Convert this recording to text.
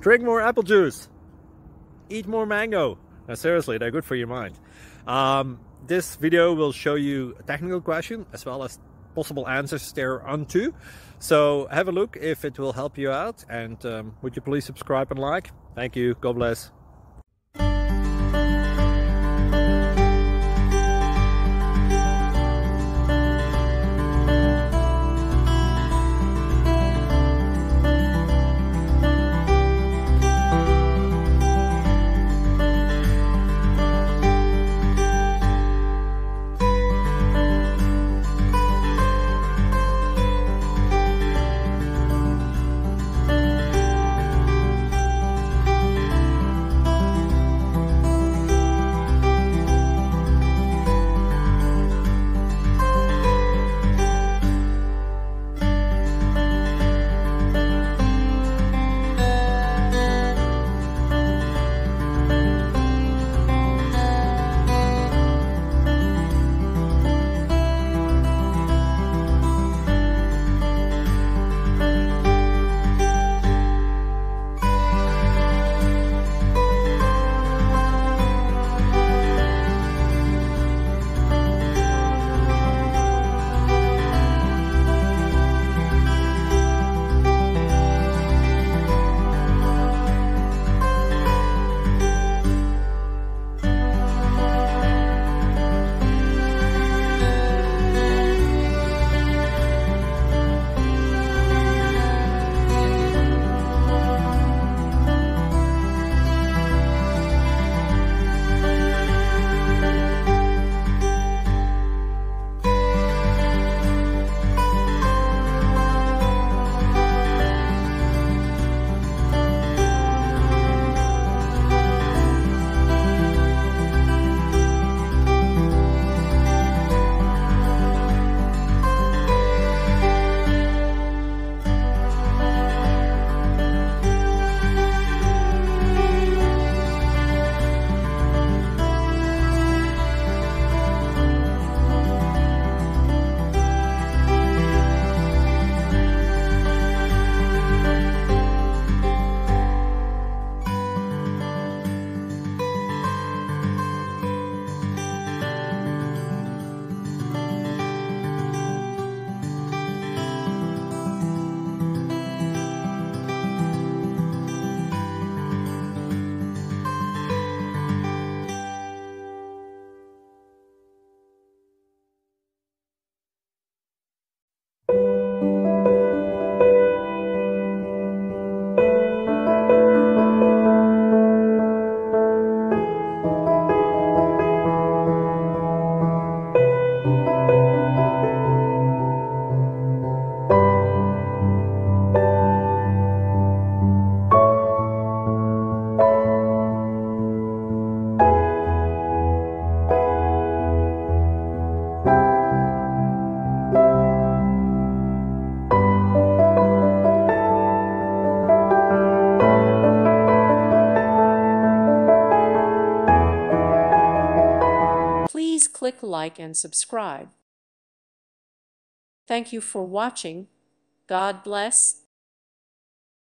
Drink more apple juice. Eat more mango. Now, seriously, they're good for your mind. This video will show you a technical question as well as possible answers thereunto. So have a look if it will help you out, and would you please subscribe and like? Thank you. God bless. Please click like and subscribe. Thank you for watching. God bless.